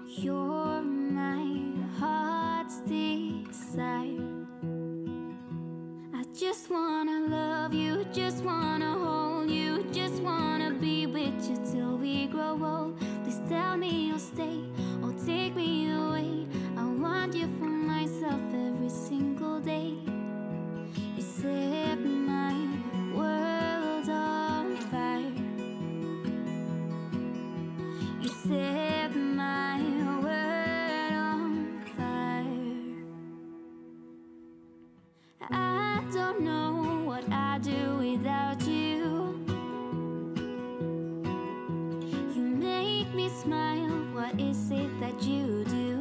You're my heart's desire. I just wanna love you, just wanna hold you, just wanna be with you till we grow old. Please tell me you'll stay or take me away. I want you for myself every single day. You set my world on fire. You set my world on fire. I don't know what I'd do without you. You make me smile, what is it that you do?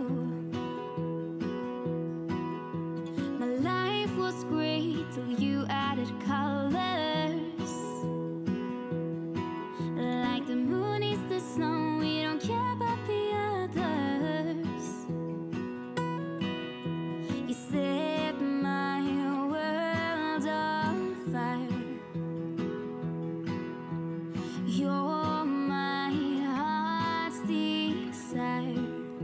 My life was great till you added colors. Like the moon is the snow, we don't care about the others. You set my world on fire. You're my heart's desire.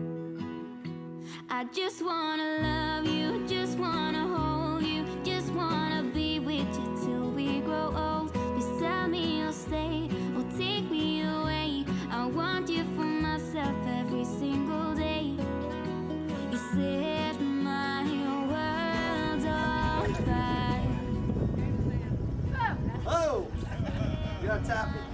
I just wanna love you, just wanna hold you, just wanna be with you till we grow old. Please tell me you'll stay or take me away. I want you for myself every single day. You set my world on fire. Oh! You gotta tap it.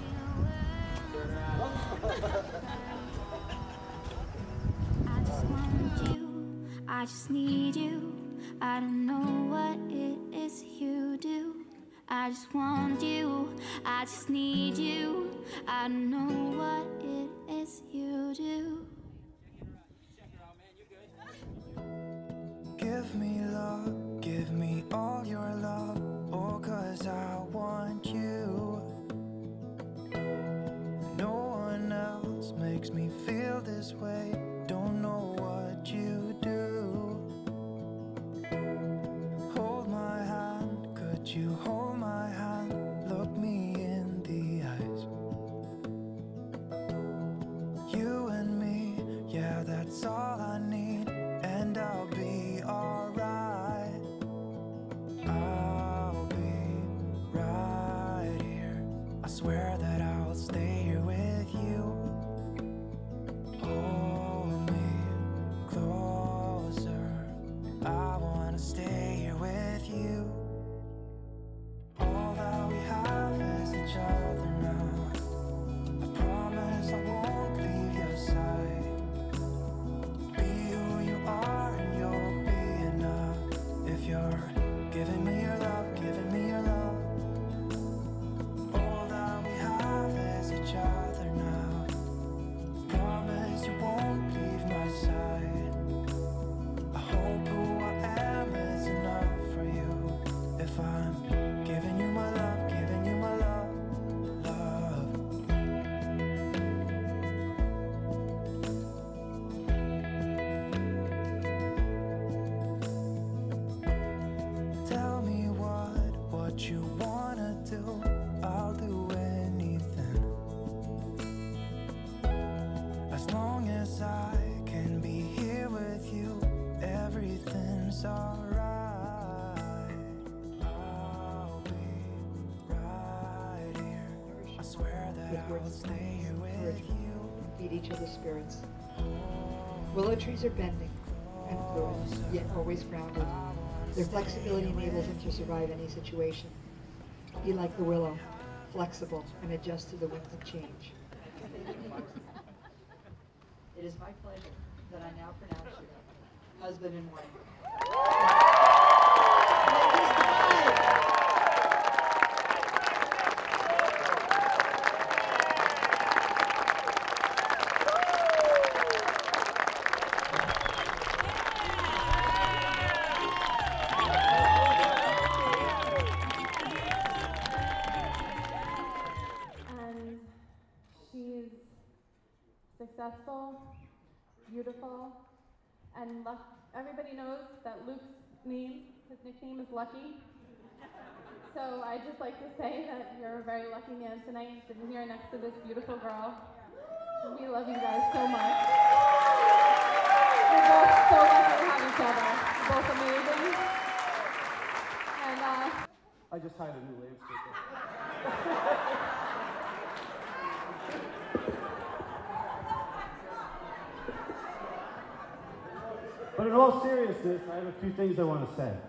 I just want you, I just need you. I don't know what it is you do. I just want you, I just need you. I don't know what it is you do. Give me love, give me all your love. Oh, 'cause I want you. No one else makes me feel this way. Don't know what you do. Hold my hand, could you hold my hand? Look me in the eyes. You and me, yeah, that's all I need. And I'll be alright. I'll be right here. I swear that I'll stay here with you. Hold me closer. I wanna stay here with you. All that we have is each other now. I promise I won't leave your side. Be who you are and you'll be enough. If you're giving me your love, giving me your love. All that we have is each other now. Promise you won't leave my side. I hope who I am is enough for you. If I'm giving you my love, giving you my love, love. Tell me what you wanna do. I'll do anything. As long as I can be here with you, everything's alright. I'll be right here. I swear that I'll stay here with you. Feed each other's spirits. Willow trees are bending and fluid, yet always grounded. Their flexibility enables them to survive any situation. Be like the willow, flexible and adjust to the winds of change. It is my pleasure that I now pronounce you husband and wife. And she's successful, beautiful, and everybody knows that Luke's name, his nickname is Lucky. So I'd just like to say that you're a very lucky man tonight, sitting here next to this beautiful girl. We love you guys so much. just hired a new landscaper. But in all seriousness, I have a few things I want to say.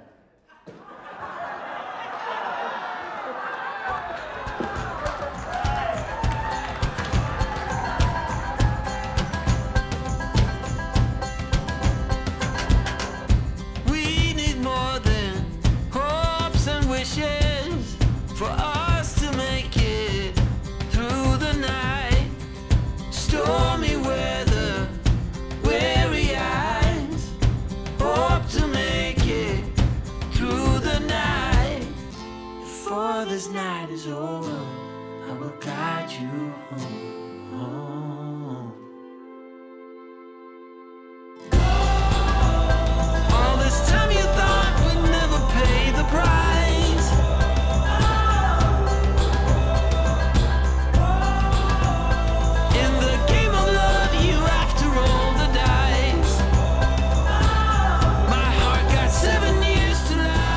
We need more than hopes and wishes for us to make it through the night. Stormy weather, weary eyes, hope to make it through the night. Before this night is over, I will guide you home. All this time you thought we'd never pay the price. In the game of love, you have to roll the dice. My heart got 7 years to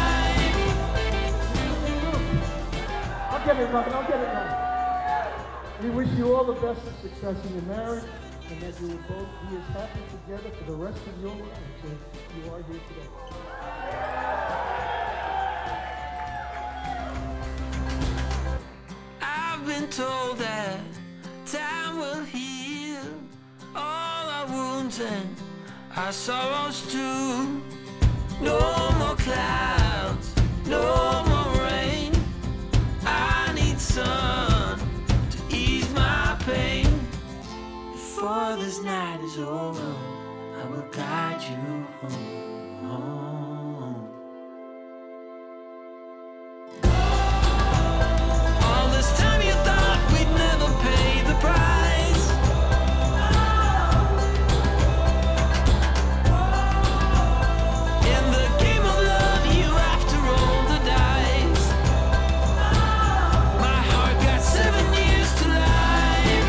life. I'll get it, Robin, I'll get it, Robin. We wish you all the best of success in your marriage, and that you will both be as happy together for the rest of your lives as you are here today. I've been told that time will heal all our wounds and our sorrows too. No more clouds, no more rain. I need sun to ease my pain. Before this night is over, I will guide you home. All this time you thought we'd never pay the price. In the game of love, you have to roll the dice. My heart got 7 years to life.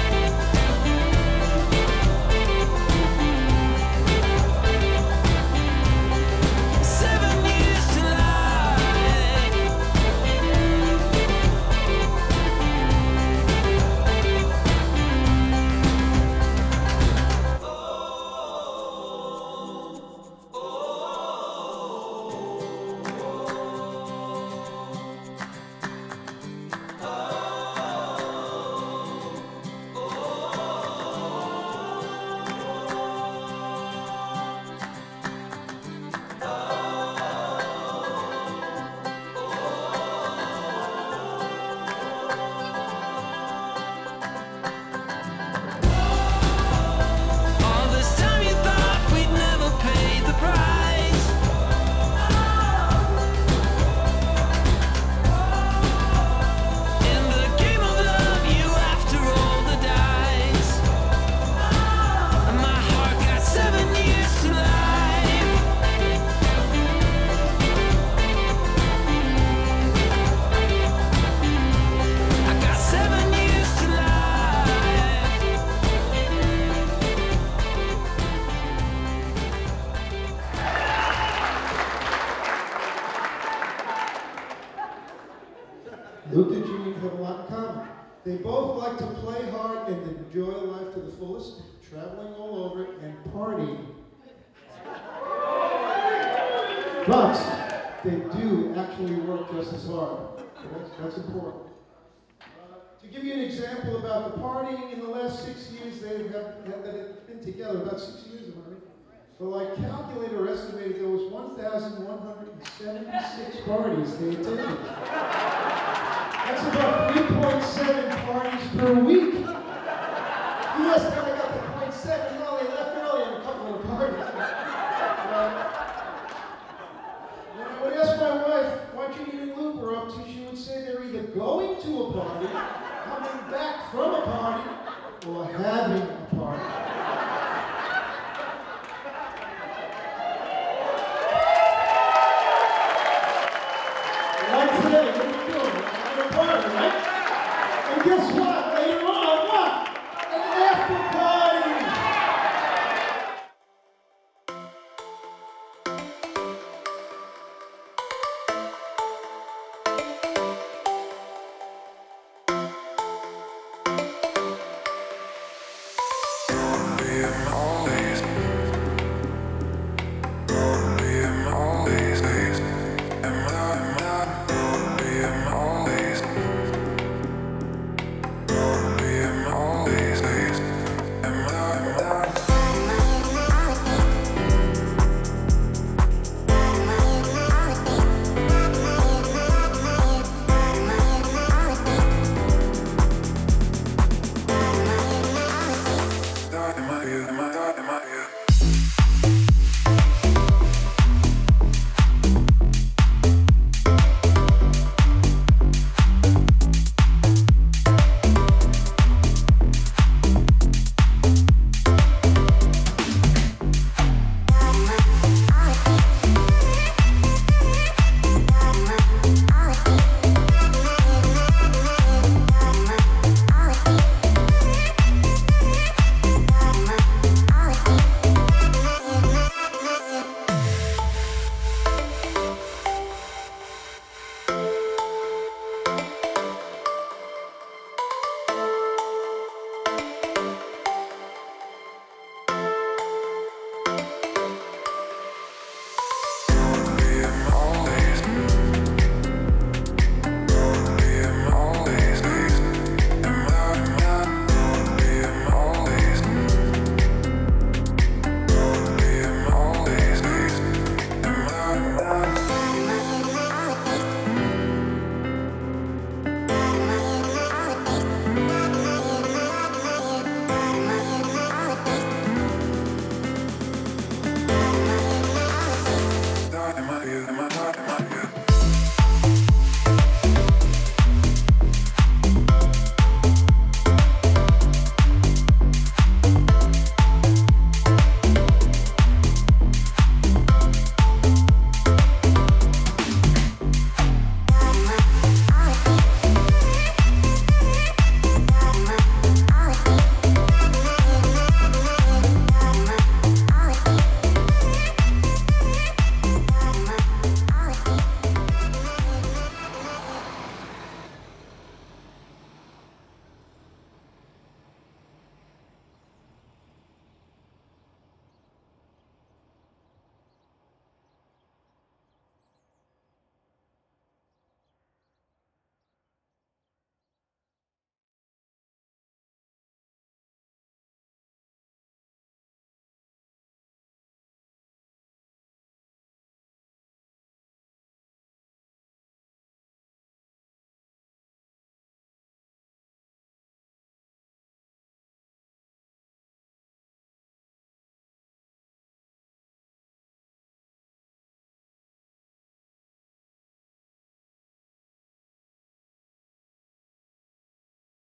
Luke and Jeannie have a lot in common. They both like to play hard and enjoy life to the fullest, traveling all over it and partying. But they do actually work just as hard. So that's important. To give you an example about the partying, in the last 6 years they've been together, about 6 years, am I right? The calculator estimated there was 1,176 parties they attended. That's about 3.7 parties per week. You must have got the 0.7. You know, they left early in a couple of parties. When I would ask my wife, what Judy and Luke were up to, she would say they're either going to a party, coming back from a party, or having a party. Like today, what are you doing? We're having a party, right? And guess what? Later on, what? An after party! Am I